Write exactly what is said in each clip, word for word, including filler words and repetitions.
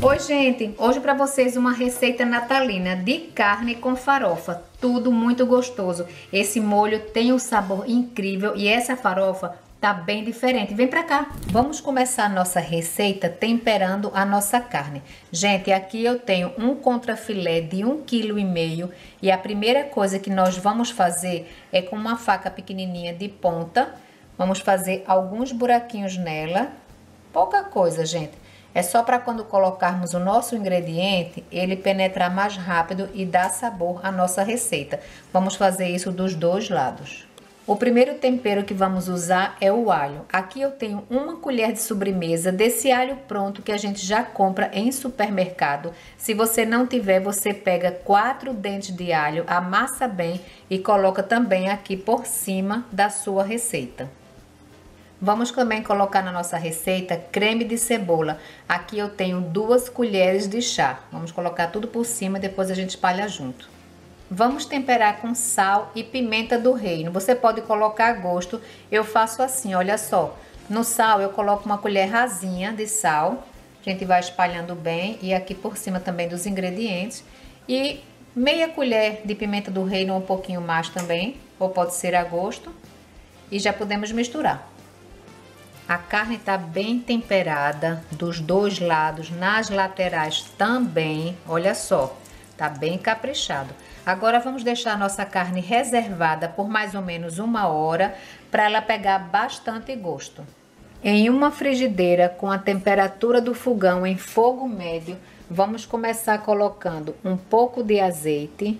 Oi, gente! Hoje para vocês uma receita natalina de carne com farofa. Tudo muito gostoso. Esse molho tem um sabor incrível e essa farofa tá bem diferente. Vem pra cá! Vamos começar a nossa receita temperando a nossa carne. Gente, aqui eu tenho um contrafilé de um vírgula cinco quilo e a primeira coisa que nós vamos fazer é com uma faca pequenininha de ponta. Vamos fazer alguns buraquinhos nela. Pouca coisa, gente. É só para quando colocarmos o nosso ingrediente, ele penetrar mais rápido e dar sabor à nossa receita. Vamos fazer isso dos dois lados. O primeiro tempero que vamos usar é o alho. Aqui eu tenho uma colher de sobremesa desse alho pronto que a gente já compra em supermercado. Se você não tiver, você pega quatro dentes de alho, amassa bem e coloca também aqui por cima da sua receita. Vamos também colocar na nossa receita creme de cebola. Aqui eu tenho duas colheres de chá. Vamos colocar tudo por cima e depois a gente espalha junto. Vamos temperar com sal e pimenta do reino. Você pode colocar a gosto. Eu faço assim, olha só. No sal eu coloco uma colher rasinha de sal. A gente vai espalhando bem e aqui por cima também dos ingredientes. E meia colher de pimenta do reino, um pouquinho mais também, ou pode ser a gosto. E já podemos misturar. A carne está bem temperada dos dois lados, nas laterais também, olha só, tá bem caprichado. Agora vamos deixar a nossa carne reservada por mais ou menos uma hora para ela pegar bastante gosto. Em uma frigideira com a temperatura do fogão em fogo médio, vamos começar colocando um pouco de azeite.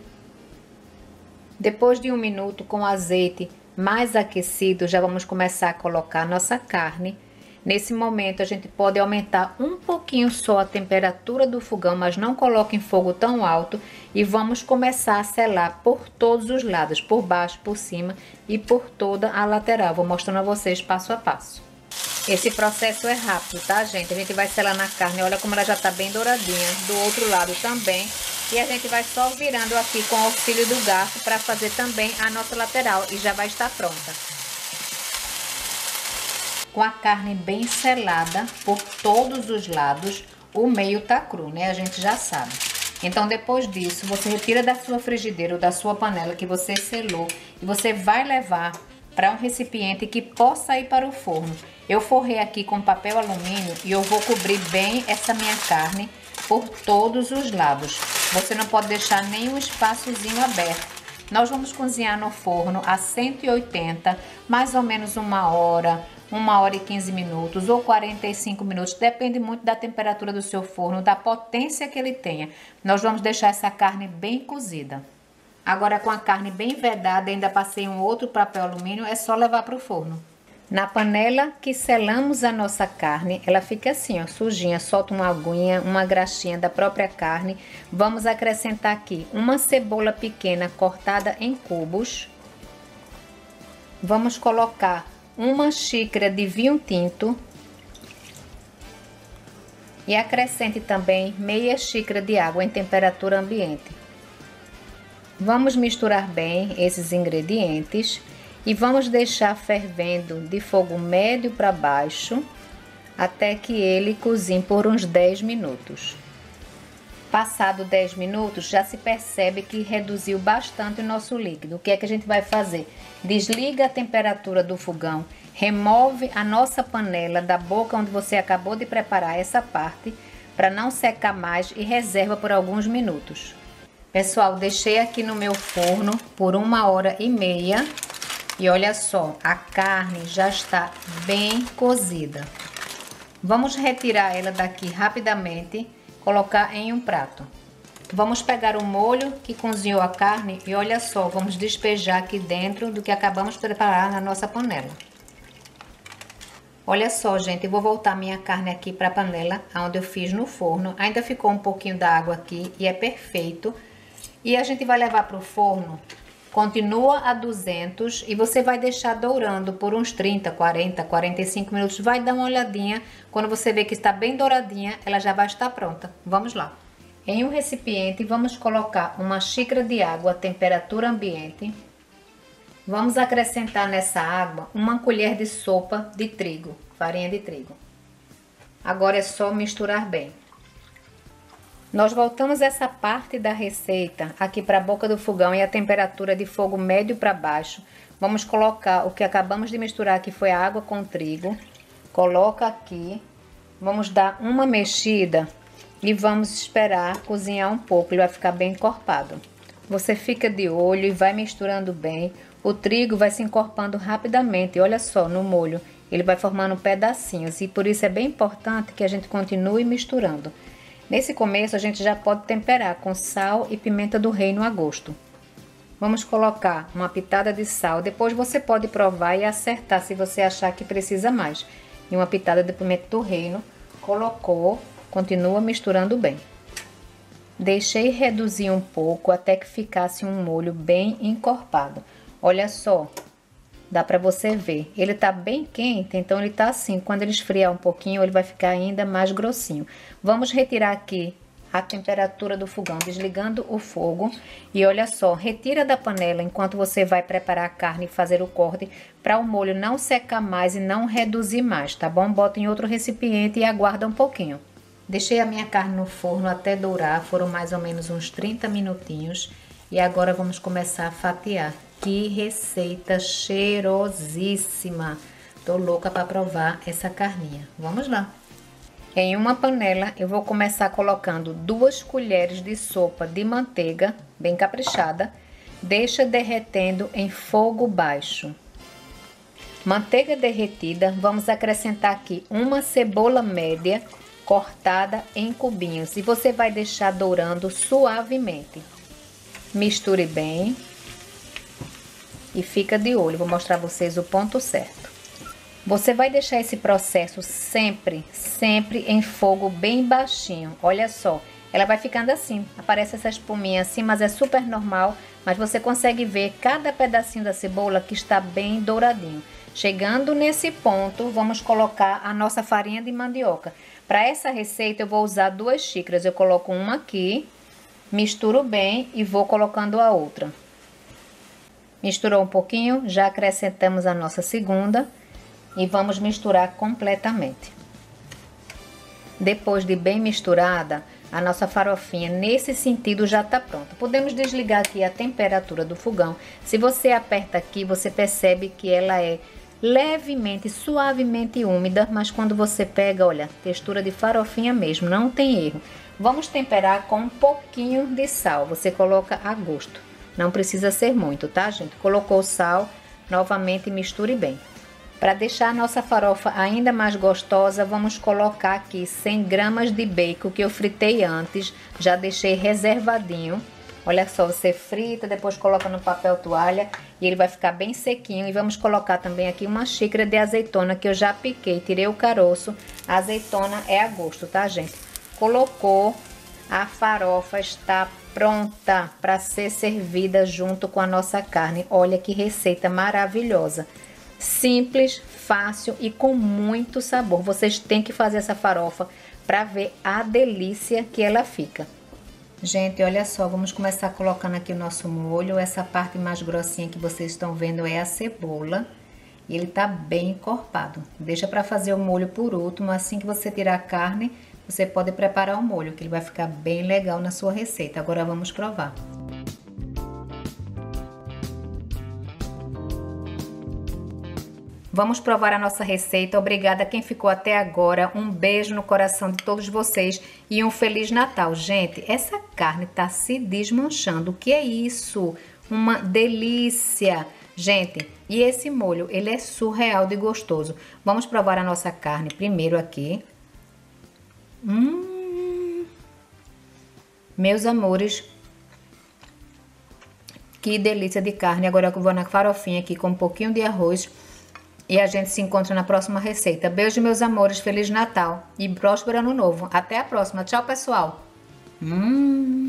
Depois de um minuto com o azeite mais aquecido, já vamos começar a colocar a nossa carne. Nesse momento a gente pode aumentar um pouquinho só a temperatura do fogão, mas não coloque em fogo tão alto, e vamos começar a selar por todos os lados, por baixo, por cima e por toda a lateral. Vou mostrando a vocês passo a passo. Esse processo é rápido, tá, gente? A gente vai selar na carne, olha como ela já tá bem douradinha, do outro lado também. E a gente vai só virando aqui com o auxílio do garfo para fazer também a nossa lateral e já vai estar pronta. Com a carne bem selada por todos os lados, o meio tá cru, né? A gente já sabe. Então, depois disso, você retira da sua frigideira ou da sua panela que você selou e você vai levar para um recipiente que possa ir para o forno. Eu forrei aqui com papel alumínio e eu vou cobrir bem essa minha carne por todos os lados. Você não pode deixar nenhum espaçozinho aberto. Nós vamos cozinhar no forno a cento e oitenta, mais ou menos uma hora, uma hora e quinze minutos ou quarenta e cinco minutos. Depende muito da temperatura do seu forno, da potência que ele tenha. Nós vamos deixar essa carne bem cozida. Agora, com a carne bem vedada, ainda passei um outro papel alumínio, é só levar para o forno. Na panela que selamos a nossa carne, ela fica assim, ó, sujinha, solta uma aguinha, uma graxinha da própria carne. Vamos acrescentar aqui uma cebola pequena cortada em cubos. Vamos colocar uma xícara de vinho tinto. E acrescente também meia xícara de água em temperatura ambiente. Vamos misturar bem esses ingredientes e vamos deixar fervendo de fogo médio para baixo até que ele cozinhe por uns dez minutos. Passado dez minutos, já se percebe que reduziu bastante o nosso líquido. O que é que a gente vai fazer? Desliga a temperatura do fogão, remove a nossa panela da boca onde você acabou de preparar essa parte para não secar mais e reserva por alguns minutos. Pessoal, deixei aqui no meu forno por uma hora e meia e olha só, a carne já está bem cozida. Vamos retirar ela daqui rapidamente, colocar em um prato. Vamos pegar o molho que cozinhou a carne e olha só, vamos despejar aqui dentro do que acabamos de preparar na nossa panela. Olha só, gente, eu vou voltar minha carne aqui para a panela onde eu fiz no forno. Ainda ficou um pouquinho da água aqui e é perfeito. E a gente vai levar para o forno, continua a duzentos e você vai deixar dourando por uns trinta, quarenta, quarenta e cinco minutos. Vai dar uma olhadinha, quando você vê que está bem douradinha, ela já vai estar pronta. Vamos lá. Em um recipiente, vamos colocar uma xícara de água a temperatura ambiente. Vamos acrescentar nessa água uma colher de sopa de trigo, farinha de trigo. Agora é só misturar bem. Nós voltamos essa parte da receita aqui para a boca do fogão e a temperatura de fogo médio para baixo. Vamos colocar o que acabamos de misturar, que foi a água com trigo. Coloca aqui. Vamos dar uma mexida e vamos esperar cozinhar um pouco. Ele vai ficar bem encorpado. Você fica de olho e vai misturando bem. O trigo vai se encorpando rapidamente. Olha só, no molho, ele vai formando pedacinhos. E por isso é bem importante que a gente continue misturando. Nesse começo, a gente já pode temperar com sal e pimenta do reino a gosto. Vamos colocar uma pitada de sal. Depois você pode provar e acertar se você achar que precisa mais. E uma pitada de pimenta do reino. Colocou, continua misturando bem. Deixei reduzir um pouco até que ficasse um molho bem encorpado. Olha só, dá para você ver. Ele tá bem quente, então ele tá assim. Quando ele esfriar um pouquinho, ele vai ficar ainda mais grossinho. Vamos retirar aqui a temperatura do fogão, desligando o fogo. E olha só, retira da panela enquanto você vai preparar a carne e fazer o corte, para o molho não secar mais e não reduzir mais, tá bom? Bota em outro recipiente e aguarda um pouquinho. Deixei a minha carne no forno até dourar, foram mais ou menos uns trinta minutinhos. E agora vamos começar a fatiar. Que receita cheirosíssima! Tô louca para provar essa carninha. Vamos lá! Em uma panela, eu vou começar colocando duas colheres de sopa de manteiga, bem caprichada. Deixa derretendo em fogo baixo. Manteiga derretida, vamos acrescentar aqui uma cebola média, cortada em cubinhos. E você vai deixar dourando suavemente. Misture bem. E fica de olho, vou mostrar a vocês o ponto certo. Você vai deixar esse processo sempre, sempre em fogo bem baixinho. Olha só, ela vai ficando assim, aparece essa espuminha assim, mas é super normal. Mas você consegue ver cada pedacinho da cebola que está bem douradinho. Chegando nesse ponto, vamos colocar a nossa farinha de mandioca. Para essa receita eu vou usar duas xícaras, eu coloco uma aqui, misturo bem e vou colocando a outra. Misturou um pouquinho, já acrescentamos a nossa segunda. E vamos misturar completamente. Depois de bem misturada, a nossa farofinha nesse sentido já está pronta. Podemos desligar aqui a temperatura do fogão. Se você aperta aqui, você percebe que ela é levemente, suavemente úmida, mas quando você pega, olha, textura de farofinha mesmo, não tem erro. Vamos temperar com um pouquinho de sal. Você coloca a gosto. Não precisa ser muito, tá, gente? Colocou o sal, novamente misture bem. Para deixar a nossa farofa ainda mais gostosa, vamos colocar aqui cem gramas de bacon que eu fritei antes, já deixei reservadinho. Olha só, você frita, depois coloca no papel toalha e ele vai ficar bem sequinho. E vamos colocar também aqui uma xícara de azeitona que eu já piquei, tirei o caroço. A azeitona é a gosto, tá, gente? Colocou, a farofa está pronta para ser servida junto com a nossa carne. Olha que receita maravilhosa! Simples, fácil e com muito sabor. Vocês têm que fazer essa farofa para ver a delícia que ela fica. Gente, olha só, vamos começar colocando aqui o nosso molho. Essa parte mais grossinha que vocês estão vendo é a cebola. E ele tá bem encorpado. Deixa para fazer o molho por último. Assim que você tirar a carne, você pode preparar o molho, que ele vai ficar bem legal na sua receita. Agora vamos provar. Vamos provar a nossa receita. Obrigada a quem ficou até agora. Um beijo no coração de todos vocês e um Feliz Natal. Gente, essa carne tá se desmanchando. O que é isso? Uma delícia! Gente, e esse molho, ele é surreal de gostoso. Vamos provar a nossa carne primeiro aqui. Hum, meus amores, que delícia de carne. Agora eu vou na farofinha aqui com um pouquinho de arroz. E a gente se encontra na próxima receita. Beijo, meus amores. Feliz Natal e próspero Ano Novo. Até a próxima. Tchau, pessoal. Hum.